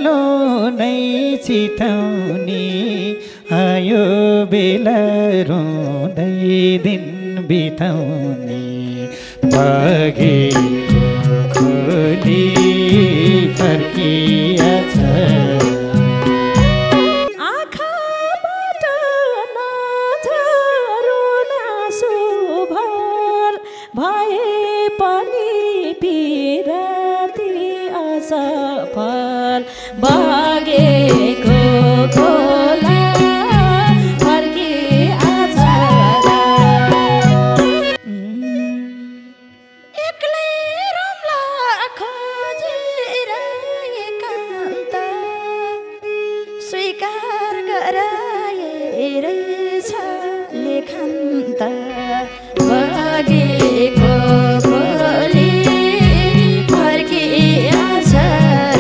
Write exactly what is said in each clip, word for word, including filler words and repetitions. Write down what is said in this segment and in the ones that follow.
उज्यालो नै चिताउने आयो बेला रुँदै दिन बिताउने भागेको खोली फर्किएछ आँखाबाट नझरो नासो भर भए पनि पिराती असफल भागेको खोला फर्किएछ एक्लै रम्ला खोजेर एकान्त स्वीकार गराएछ लेखान्त भागेको खोली फर्किएछ र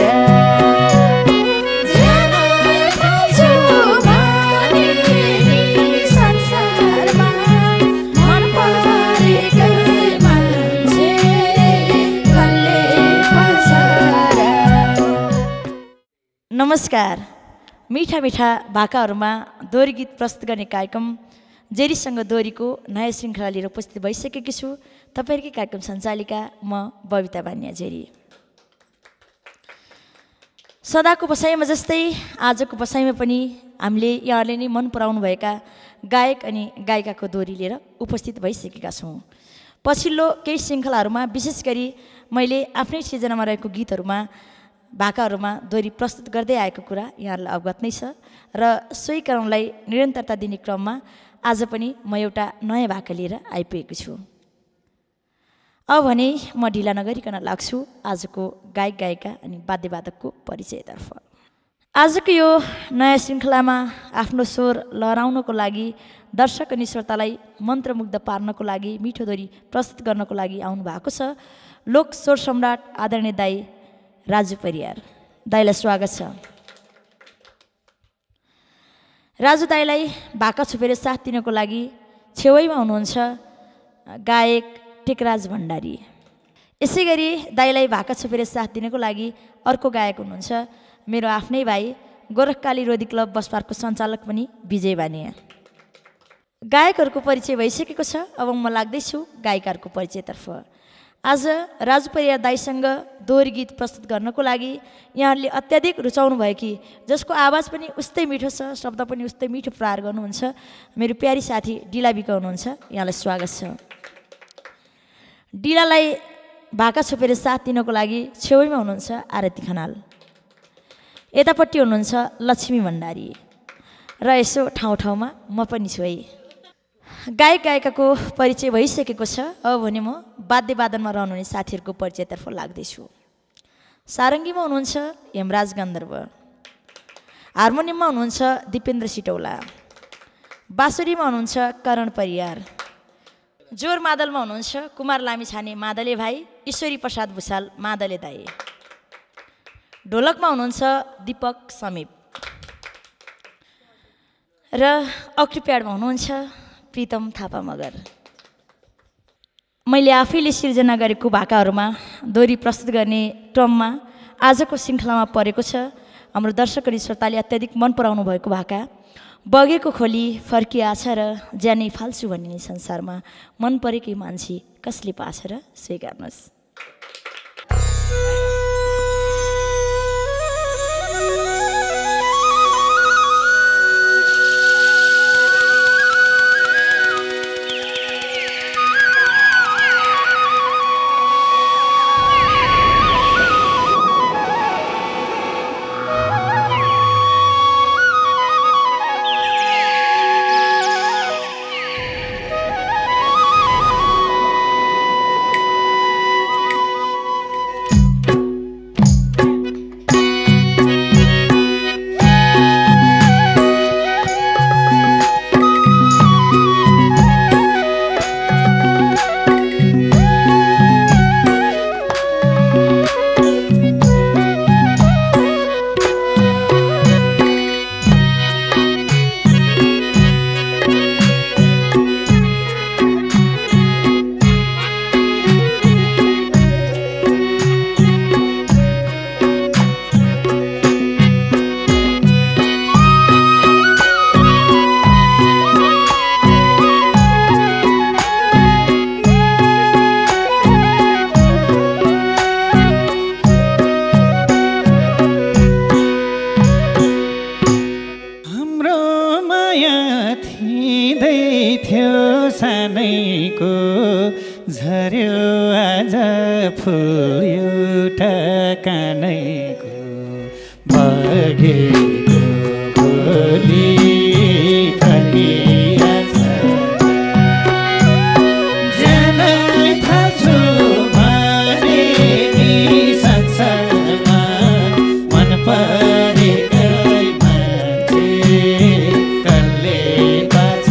ज्यान पाउँछु भने नि संसारमा मन परेकै मान्छे कसले पर्छ र। नमस्कार। मिठा मिठा भाकाहरूमा दोहोरी गीत प्रस्तुत गर्ने कार्यक्रम जेरीसँग दोहोरीको नयाँ श्रृङ्खला लिएर उपस्थित भइसकेकी छु। तपाईँहरूकै कार्यक्रम सञ्चालिका म बबिता बानिया जेरी। सदाको बसाइमा जस्तै आजको बसाइमा पनि हामीले यहाँहरूले नै मन पराउनु भएका गायक अनि गायिकाको दोहोरी लिएर उपस्थित भइसकेका छौँ। पछिल्लो केही श्रृङ्खलाहरूमा विशेष गरी मैले आफ्नै सिर्जनामा रहेको गीतहरूमा भाकाहरूमा दोहोरी प्रस्तुत गर्दै आएको कुरा यहाँहरूलाई अवगत नै छ र सोही क्रमलाई निरन्तरता दिने क्रममा आज पनि म एउटा नयाँ भाका लिएर आइपुगेको छु। अब भने म ढिला नगरिकन लाग्छु आजको गायक गायिका अनि वाद्यवादकको परिचयतर्फ। आजको यो नयाँ श्रृङ्खलामा आफ्नो स्वर लहराउनको लागि दर्शक अनि श्रोतालाई मन्त्रमुग्ध पार्नको लागि मिठो दोहोरी प्रस्तुत गर्नको लागि आउनु भएको छ लोक स्वर सम्राट आदरणीय दाई राजु परियार। दाईलाई स्वागत छ। राजु दाईलाई भाका छोपेर साथ दिनको लागि छेउैमा हुनुहुन्छ गायक टेकराज भण्डारी। यसै गरी दाईलाई भाका छोपेर साथ दिनको लागि अर्को गायक हुनुहुन्छ मेरो आफ्नै भाइ गोरखकाली रोदी क्लब बसपार्कको सञ्चालक पनि विजय बानिया। गायकहरूको परिचय भइसकेको छ। अब म लाग्दैछु गायिकाहरूको परिचयतर्फ। आज राजु परियार दाईसँग दोहोरी गीत प्रस्तुत गर्नको लागि यहाँहरूले अत्याधिक रुचाउनु भयो कि जसको आवाज पनि उस्तै मिठो छ, शब्द पनि उस्तै मिठो प्रहार गर्नुहुन्छ मेरो प्यारी साथी डिला बिका हुनुहुन्छ। यहाँलाई स्वागत छ। डिलालाई भाका छोपेर साथ दिनको लागि छेउैमा हुनुहुन्छ आरती खनाल, यतापट्टि हुनुहुन्छ लक्ष्मी भण्डारी र यसो ठाउँ ठाउँमा म पनि छु है। गायक गायिकाको परिचय भइसकेको छ। अब भने म वाद्यवादनमा रहनुहुने साथीहरूको परिचयतर्फ लाग्दैछु। सारङ्गीमा हुनुहुन्छ हेमराज गन्धर्व, हार्मोनियममा हुनुहुन्छ दिपेन्द्र सिटौला, बाँसुरीमा हुनुहुन्छ करण परियार, जोर मादलमा हुनुहुन्छ कुमार लामिछाने मादले भाइ, ईश्वरी प्रसाद भुषाल मादले दाई, ढोलकमा हुनुहुन्छ दीपक समीप र अक्रिप्याडमा हुनुहुन्छ प्रितम थापा मगर। मैले आफैले सिर्जना गरेको भाकाहरूमा दोहोरी प्रस्तुत गर्ने क्रममा आजको श्रृङ्खलामा परेको छ हाम्रो दर्शक अनि श्रोताले अत्याधिक मन पराउनु भएको भाका बगेको खोली फर्किआछ र ज्यानै फाल्छु भन्ने संसारमा मन परेकै मान्छे कसले पाछ र स्वीकार्नुहोस्। फुल एउटा कानैको बगेको भोलि फर्किएछ जानै थाल्छु भने नि संसारमा मन परेकै मान्छे कसले पाछ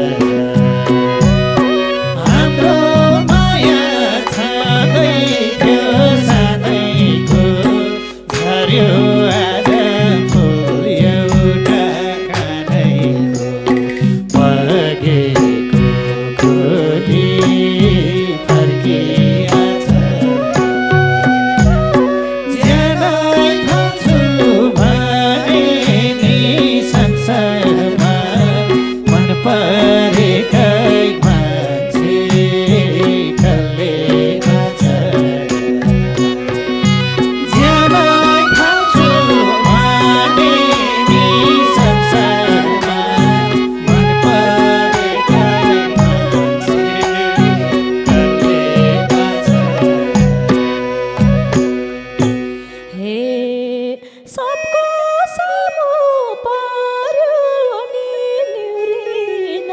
हाम्रो माया छँदै थियो सानैको झर्यो आज फुल एउटा कानैको बगेको खोली फर्किएछ जानै थाल्छु भने नि संसारमा मन परेकै मान्छे कसले पाछ जानै थाल्छु भने नि संसारमा मन परेकै मान्छे कसले पाछ हे सबको सामु पर्यो नि निउरिन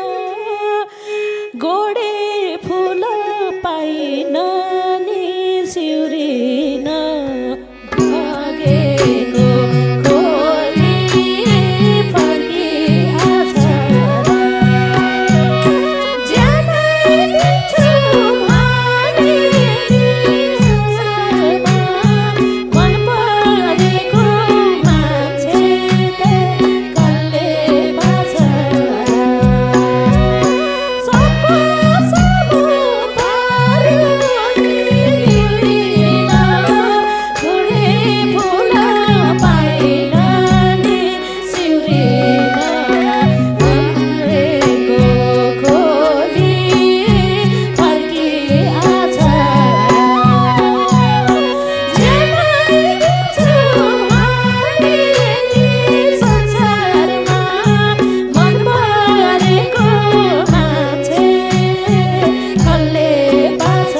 गोडे फुल पाइन नि सिउरिन बगेको खोली फर्किएछ जानै दिन्छु भने संसारमा मन परेको मान्छे कसले पाछ सबको सामु पर्यो नि निउरिन गोडे फुल पाइन नि सिउरिन बगेको खोली फर्किएछ जानै दिन्छु भने नि संसारमा मन परेको मान्छे कसले पाछ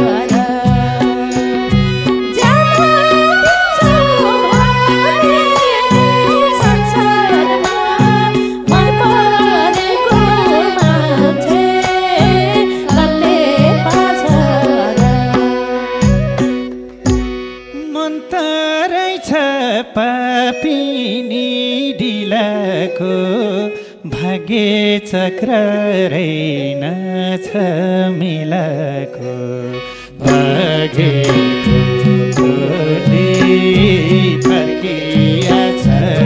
जानै दिन्छु भने नि संसारमा मन परेको मान्छे कसले पाछ मन त रहेछ पापिनी डिलाको भाग्य चक्र रहेनछ मिलाको बगेको भोलि फर्किएछ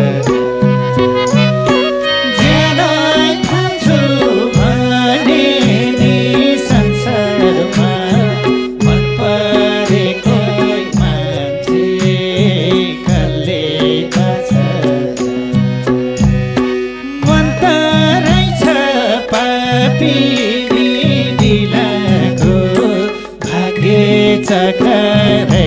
जानै थाल्छु भने नि संसारमा मन परेकै मान्छे कसले पाछ मन त रहेछ पापिनी डिलाको भाग्य चक्र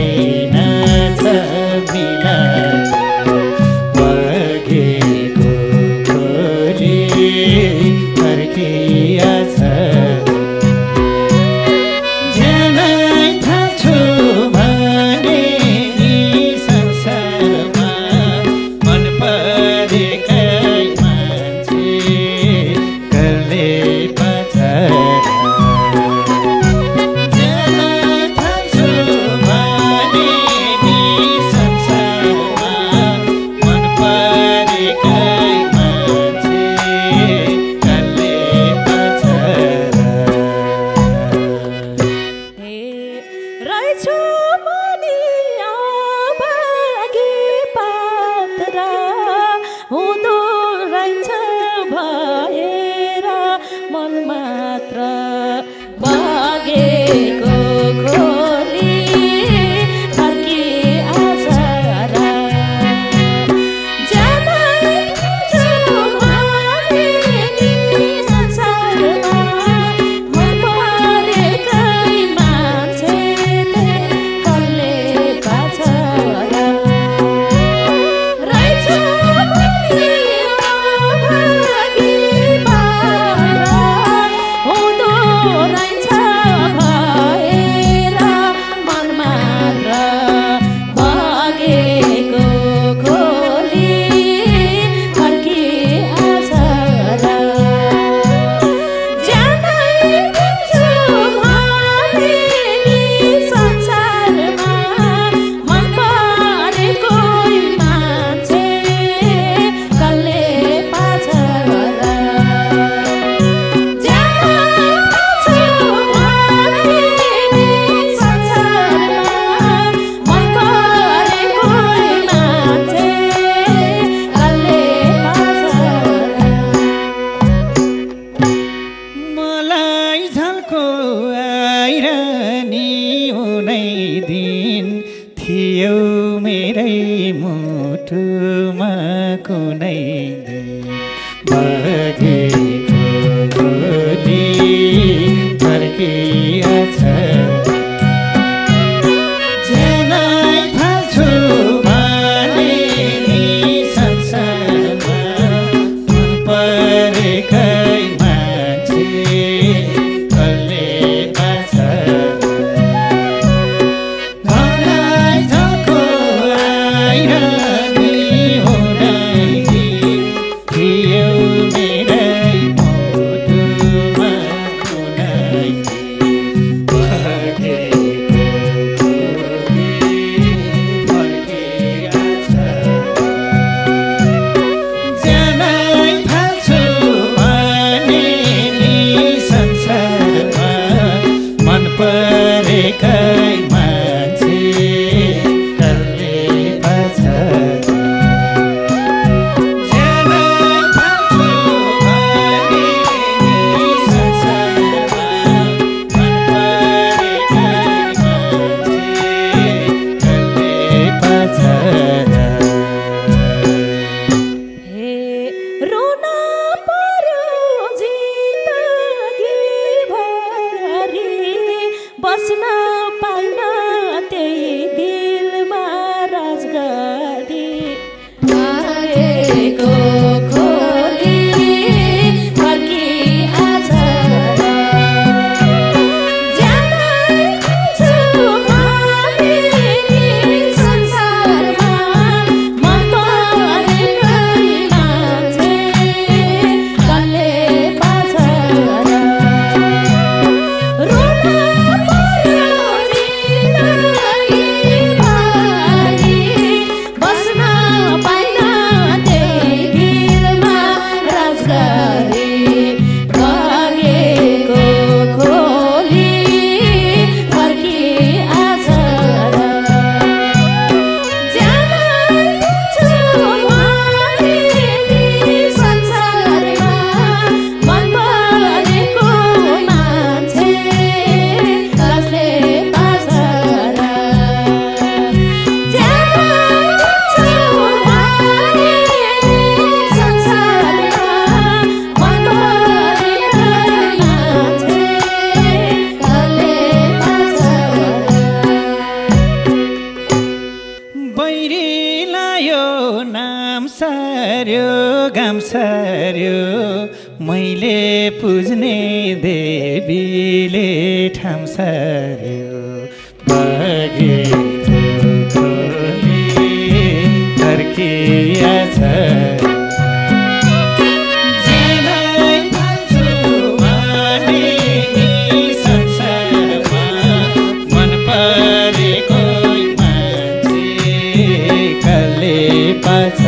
कुनै दिन बगेको गोली फर्किएछ जेनै फाल्छु भने नि संसारमा मन परेकै मान्छे कसले पाछ मलाई झको आइरहने हुँदै थियो मेरै मुटुमा कुनै बगेको गोली फर्किएछ जेनै फाल्छु भने नि संसारमा मन परेकै मान्छे कसले पाछ जेनै फाल्छु भने नि संसारमा मन परेकै मान्छे कसले पाछ हे रुन पर्यो जिन्दगीभरि बस्न पाइन त्यही दिलमा राज गरी आएको खोली फर्किएछ जेनै फाल्छु भने नि संसारमा मन परेकै मान्छे कसले पाछ रुन पर्यो जिन्दगीभरि बस्न पाइन त्यही दिलमा राज गरी बगेको खोली फर्किएछ जेनै फाल्छु भने नि संसारमा मन परेको मान्छे कसले पाछ जेनै फाल्छु भने नि संसारमा मन परेकै मान्छे कसले पाछ बैरी लायो नाम सार्यो गाम सार्यो मैले पुज्ने देवीले ठाम सार्यो बगेको खोली फर्किएछ जेनै फाल्छु भने नि संसारमा मन परेकै मान्छे कसले पाछ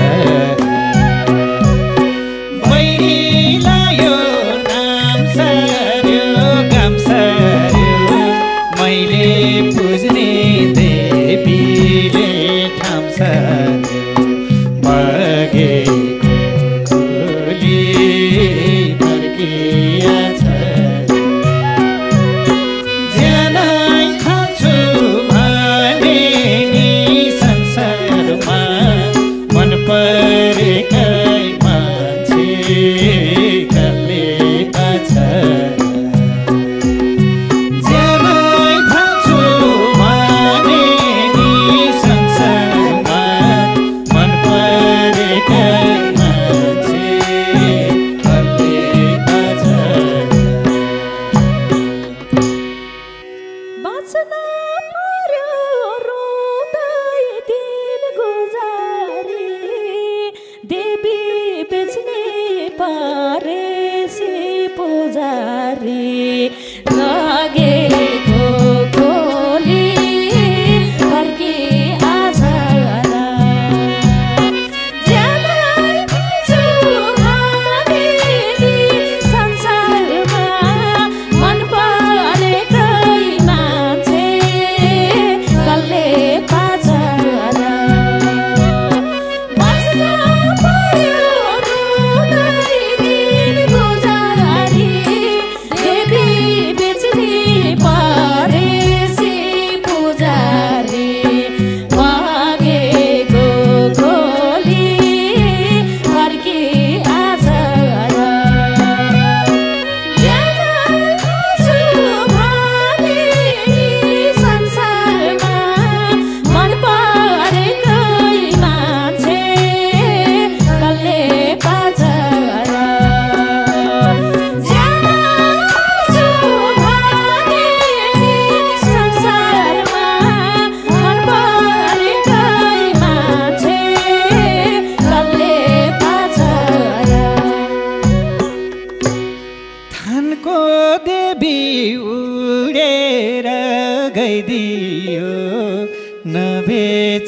बैरी लायो नाम सार्यो गाम सार्यो मैले पुज्ने देवीले ठाम सार्यो बगेको खोली फर्किएछ जेनै फाल्छु भने नि संसारमा मन परेकै मान्छे कसले पाछ जेनै फाल्छु भने नि संसारमा मन परेकै मान्छे कसले पाछ बाँच्न पर्यो रुँदै दिन गुजारी देवी बेच्ने परेसी पुजारी लगेको खोली फर्किएछ जेनै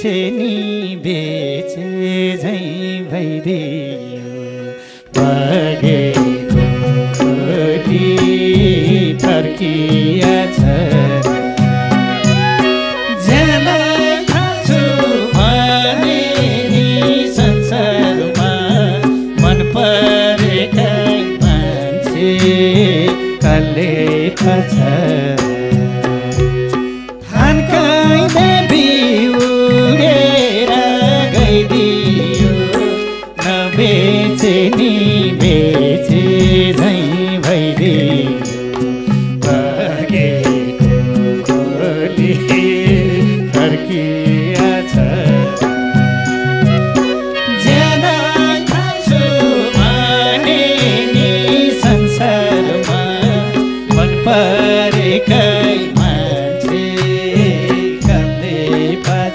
बेचे नि बेचे झै भइदियो भागेको खोली फर्किएछ ज्यान खान्छु भने नि संसारमा मन परेका मान्छे कसले पछ बेचे नि बेचे झै भइदियो भागेको खोली फर्किएछ ज्यान खान्छु भने नि संसारमा मन परेकै मान्छे कसले पछ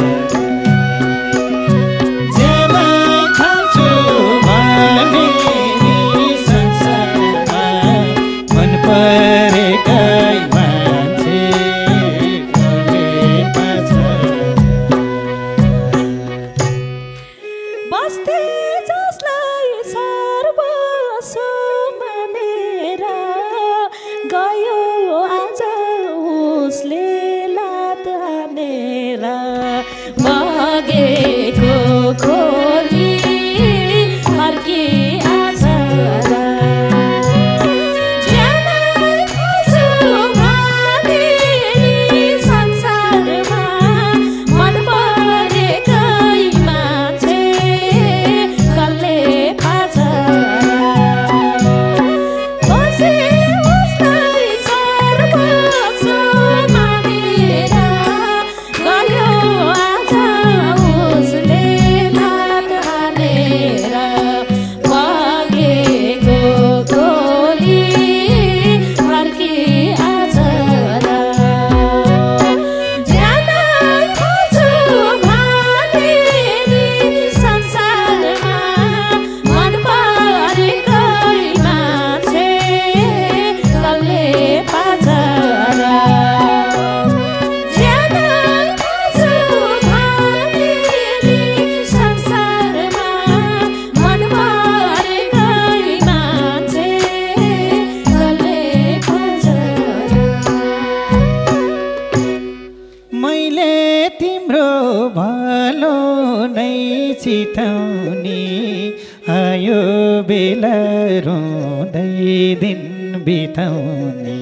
चिताउने आयो बेला रोँदै दिन बिताउने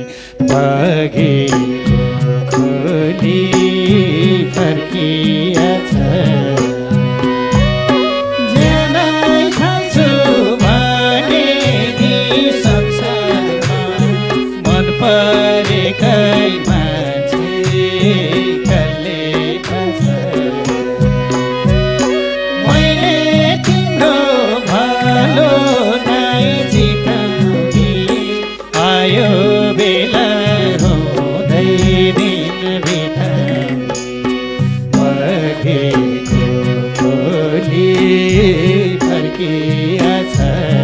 भागेको खोली फर्किएछ ज्यान खान्छु भने नि संसारमा मन परेकै मान्छे कसले पछ आयो बेला रोँदै दिन बिताउने भागेको खोली फर्किएछ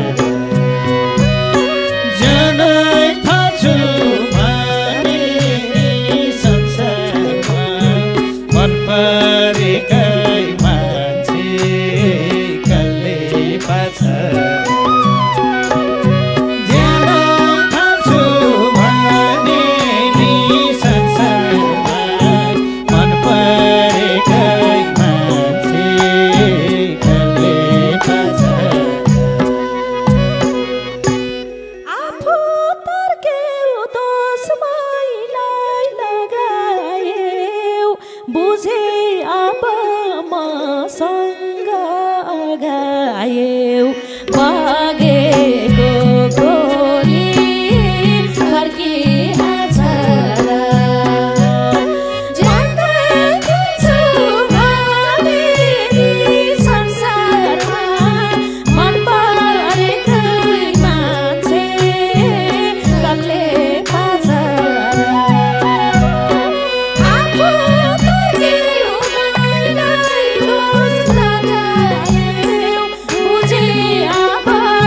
ज्यान खान्छु भने संसारमा मन परेकै मान्छे कसले पछ बुझे अब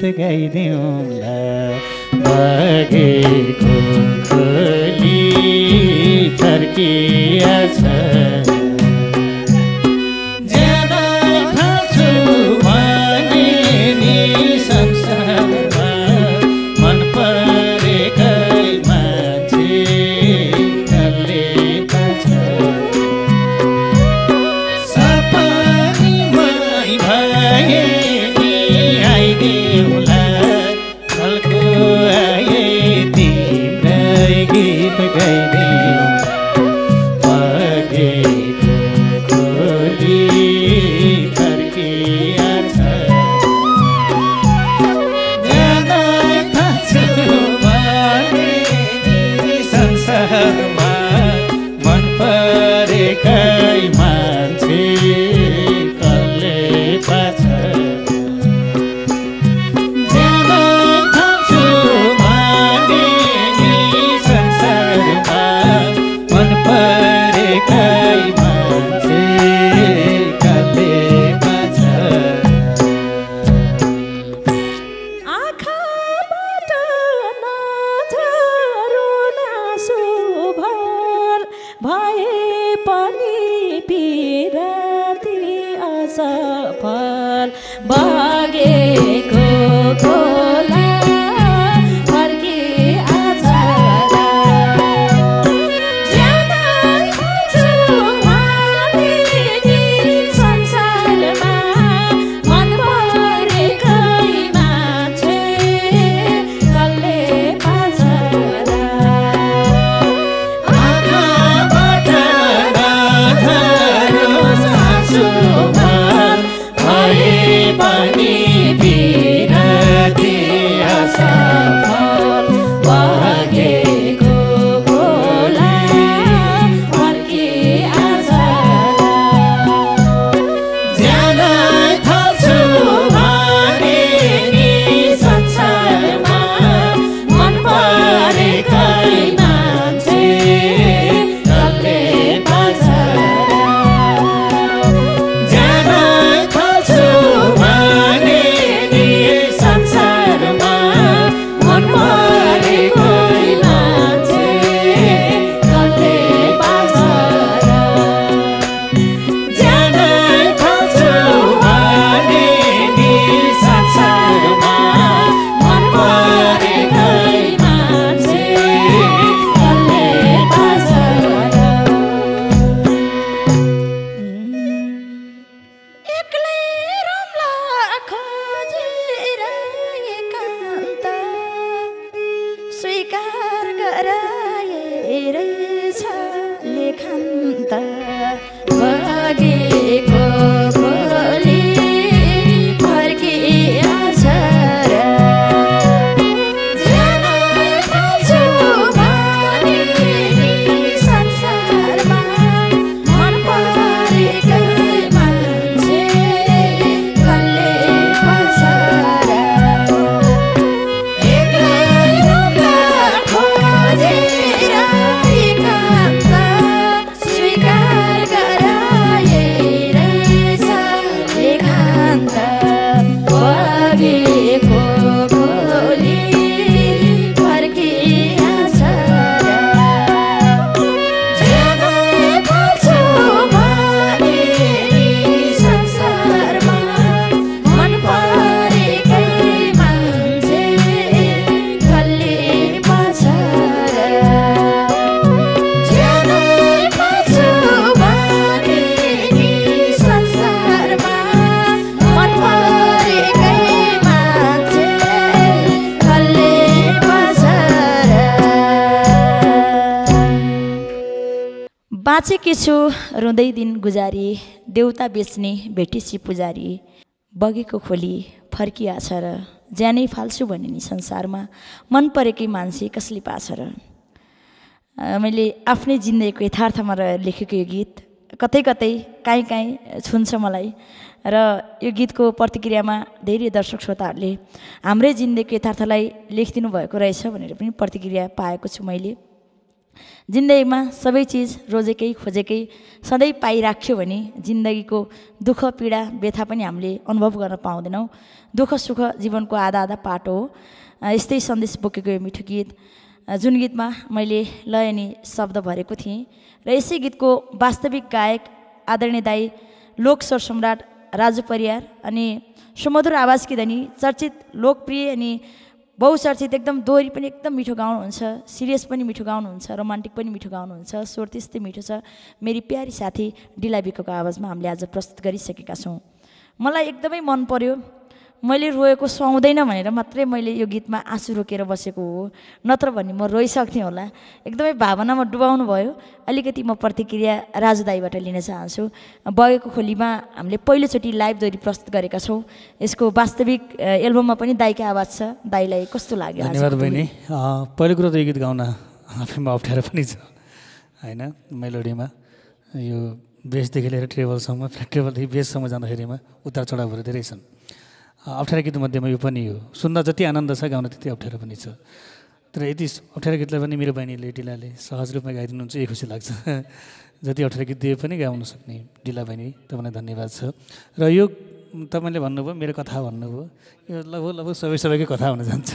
गाइदिउँला बगेको खोली फर्किएछ बाँचेकी छु रुँदै दिन गुजारी देउता बेच्ने भेटेसी पुजारी बगेको खोली फर्किआछ र ज्यानै फाल्छु भने नि संसारमा मन परेकै मान्छे कसले पाछ र। मैले आफ्नै जिन्दगीको यथार्थमा रहेर लेखेको यो गीत कतै कतै काहीँ काहीँ छुन्छ मलाई र यो गीतको प्रतिक्रियामा धेरै दर्शक श्रोताहरूले हाम्रै जिन्दगीको यथार्थलाई लेखिदिनु भएको रहेछ भनेर पनि प्रतिक्रिया पाएको छु मैले। जिन्दगीमा सबै चिज रोजेकै खोजेकै सधैँ पाइराख्यो भने जिन्दगीको दुःख पीडा व्यथा पनि हामीले अनुभव गर्न पाउँदैनौँ। दुःख सुख जीवनको आधा आधा पाटो हो। यस्तै सन्देश बोकेको यो मिठो गीत जुन गीतमा मैले लय अनि शब्द भरेको थिएँ र यसै गीतको वास्तविक गायक आदरणीय दाई लोक स्वर सम्राट राजु परियार अनि सुमधुर आवाजकी धनी चर्चित लोकप्रिय अनि बहुचर्चित एकदम दोहोरी पनि एकदम मिठो गाउनुहुन्छ, सिरियस पनि मिठो गाउनुहुन्छ, रोमान्टिक पनि मिठो गाउनुहुन्छ, स्वर त्यस्तै मिठो छ। मेरी प्यारी साथी डिला बिकोको आवाजमा हामीले आज प्रस्तुत गरिसकेका छौँ। मलाई एकदमै मन पर्यो। मैले रोएको सुहाउँदैन भनेर मात्रै मैले यो गीतमा आँसु रोकेर बसेको हो, नत्र भने म रोइसक्थेँ होला। एकदमै भावनामा डुबाउनु भयो। अलिकति म प्रतिक्रिया राजु दाईबाट लिन चाहन्छु। बगेको खोलीमा हामीले पहिलोचोटि लाइभ दोहोरी प्रस्तुत गरेका छौँ। यसको वास्तविक एल्बममा पनि दाईको आवाज छ। दाईलाई कस्तो लाग्यो? धन्यवाद बहिनी। पहिलो कुरो त यो गीत गाउन आफैमा अप्ठ्यारो पनि छ होइन। मेलोडीमा यो बेसदेखि लिएर ट्रेबलसम्म, ट्रेबलदेखि बेससम्म जाँदाखेरिमा उतार चढावहरू धेरै छन्। अप्ठ्यारो गीतमध्येमा यो पनि हो। सुन्दा जति आनन्द छ गाउन त्यति अप्ठ्यारो पनि छ। तर यति अप्ठ्यारो गीतलाई पनि मेरो बहिनीले डिलाले सहज रूपमा गाइदिनुहुन्छ, यही खुसी लाग्छ। जति अप्ठ्यारो गीत दिए पनि गाउन सक्ने डिला बहिनी, तपाईँलाई धन्यवाद छ। र यो तपाईँले भन्नुभयो मेरो कथा भन्नुभयो, यो लगभग लगभग सबै सबैकै कथा हुन जान्छ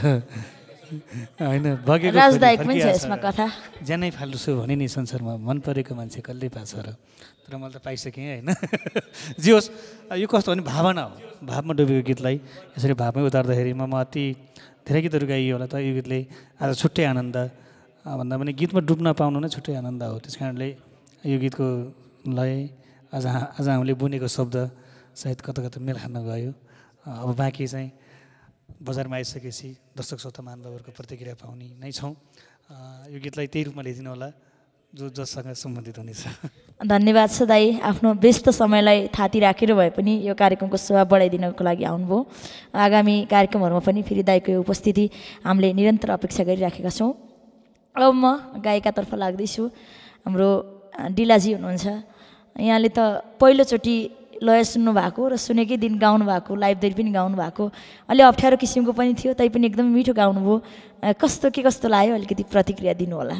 होइन। बगेको कथा ज्यानै फाल्छु भने नि संसारमा मन परेको मान्छे कसले पाछ र। तर मैले त पाइसकेँ होइन। जे होस्, यो कस्तो भने भावना हो। भावमा डुबेको गीतलाई यसरी भावमै उतार्दाखेरिमा म अति धेरै गीतहरू गाइयो होला, त यो गीतले आज छुट्टै आनन्द भन्दा पनि गीतमा डुब्न पाउनु नै छुट्टै आनन्द हो। त्यस कारणले यो गीतको लय आज आज हामीले बुनेको शब्द सायद कता कता मेल खान गयो। अब बाँकी चाहिँ बजारमा आइसकेपछि दर्शक श्रोता महानुभावहरूको प्रतिक्रिया पाउने नै छौँ। यो गीतलाई त्यही रूपमा ल्याइदिनु होला जो जससँग सम्बन्धित हुनेछ। धन्यवाद छ दाई। आफ्नो व्यस्त समयलाई थाती राखेर भए पनि यो कार्यक्रमको शोभा बढाइदिनको लागि आउनुभयो। आगामी कार्यक्रमहरूमा पनि फेरि दाईको यो उपस्थिति हामीले निरन्तर अपेक्षा गरिराखेका छौँ। अब म गायिकातर्फ लाग्दैछु। हाम्रो डिलाजी हुनुहुन्छ। यहाँले त पहिलोचोटि लय सुन्नु भएको र सुनेकै दिन गाउनु भएको, लाइभ दोहोरी पनि गाउनु भएको, अलि अप्ठ्यारो किसिमको पनि थियो, तै पनि एकदम मिठो गाउनुभयो। कस्तो के कस्तो लाग्यो अलिकति प्रतिक्रिया दिनु होला।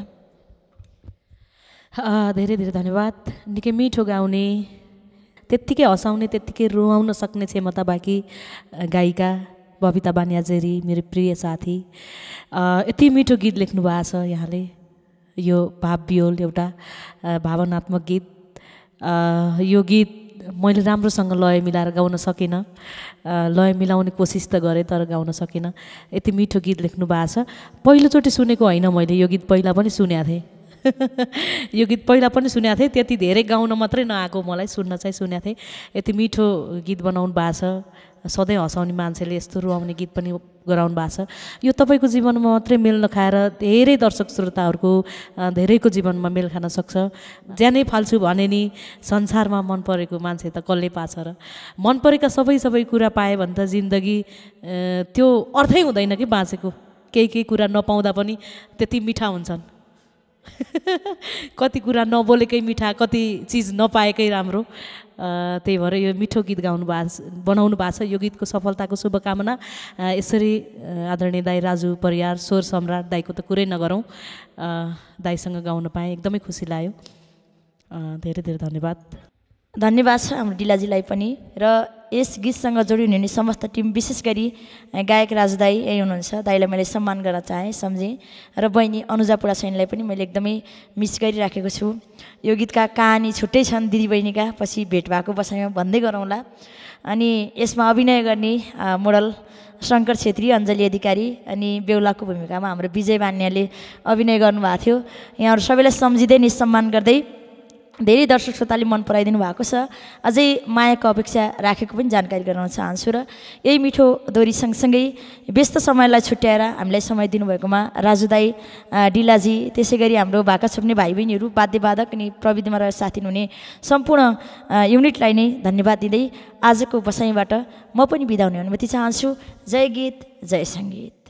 धेरै धेरै धन्यवाद। निकै मिठो गाउने, त्यत्तिकै हँसाउने, त्यत्तिकै रुवाउन सक्ने क्षमता बाँकी गायिका बबिता बानियाजेरी, मेरो प्रिय साथी। यति मिठो गीत लेख्नु भएको छ यहाँले। यो भाव वियोल एउटा भावनात्मक गीत। यो गीत मैले राम्रोसँग लय मिलाएर गाउन सकिनँ। लय मिलाउने कोसिस त गरेँ तर गाउन सकिनँ। यति मिठो गीत लेख्नु भएको छ। पहिलोचोटि सुनेको होइन मैले यो गीत, पहिला पनि सुनेको थिएँ। यो गीत पहिला पनि सुनेको थिएँ, त्यति धेरै गाउन मात्रै नआएको, मलाई सुन्न चाहिँ सुनेको थिएँ। यति मिठो गीत बनाउनु भएको छ। सधैँ हँसाउने मान्छेले यस्तो रुवाउने गीत पनि गराउनु भएको छ। यो तपाईँको जीवनमा मात्रै मेल नखाएर धेरै दर्शक श्रोताहरूको धेरैको जीवनमा मेल खान सक्छ। ज्यानै फाल्छु भने नि संसारमा मन परेको मान्छे त कसले पाछ र। मन परेका सबै सबै कुरा पाएँ भने त जिन्दगी त्यो अर्थै हुँदैन कि बाँचेको। केही केही कुरा नपाउँदा पनि त्यति मिठा हुन्छन्। कति कुरा नबोलेकै मिठा, कति चिज नपाएकै राम्रो। त्यही भएर यो मिठो गीत गाउनु भएको बनाउनु भएको छ। यो गीतको सफलताको शुभकामना। यसरी आदरणीय दाई राजु परियार, स्वर सम्राट दाईको त कुरै नगरौँ, दाईसँग गाउन पाएँ एकदमै खुसी लाग्यो। धेरै धेरै धन्यवाद। धन्यवाद छ हाम्रो डिलाजीलाई पनि र यस गीतसँग जोडिनु हुने समस्त टिम, विशेष गरी गायक राजु दाई यही हुनुहुन्छ। दाईलाई मैले सम्मान गर्न चाहेँ, सम्झेँ। र बहिनी अनुजा पुडासैनीलाई पनि मैले एकदमै मिस गरिराखेको छु। यो गीतका कहानी छुट्टै छन् दिदीबहिनीका, पछि भेट भएको बसाइमा भन्दै गरौँला। अनि यसमा अभिनय गर्ने मोडल शङ्कर छेत्री, अञ्जली अधिकारी अनि बेहुलाको भूमिकामा हाम्रो विजय बान्याले अभिनय गर्नुभएको थियो। यहाँहरू सबैलाई सम्झिँदै नि सम्मान गर्दै धेरै दर्शक श्रोताले मन पराइदिनु भएको छ। अझै मायाको अपेक्षा राखेको पनि जानकारी गराउन चाहन्छु। र यही मिठो दोहोरी सँगसँगै व्यस्त समयलाई छुट्याएर हामीलाई समय दिनुभएकोमा राजु दाई, डिलाजी, त्यसै गरी हाम्रो भाका छोप्ने भाइ बहिनीहरू, वाद्यवादक अनि प्रविधिमा रहेर साथ दिनुहुने सम्पूर्ण युनिटलाई नै धन्यवाद दिँदै आजको बसाइबाट म पनि बिदा हुने अनुमति चाहन्छु। जय गीत, जय सङ्गीत।